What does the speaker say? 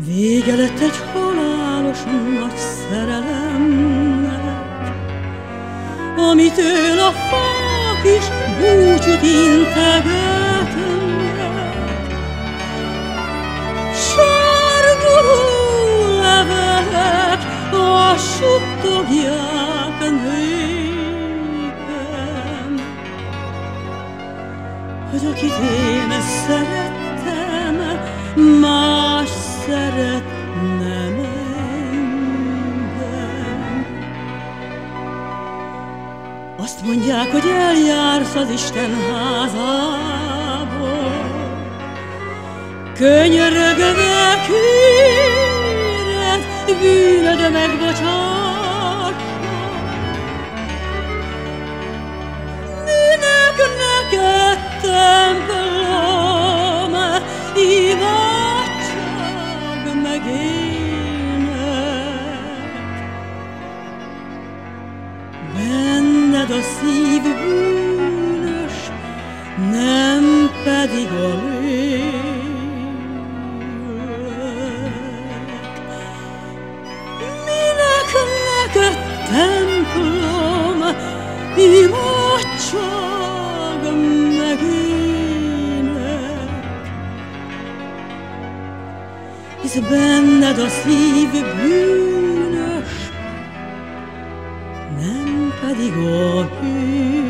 Vége lett egy halálos nagy szerelemnek, amitől a fák is búcsút integetnek. Sárguló levelek azt suttogják nékem, hogy akit én szerettem, más szeretne engem. Azt mondják, hogy eljársz az Isten házába, könyörögve kéred, bűnöd megbocsássa. Minek neked templom, imádság meg ének? Benned a szív bűnös, nem pedig a lélek. Minek neked templom, imádság meg ének? Hisz benned a szív bűnös, nem pedig a hű.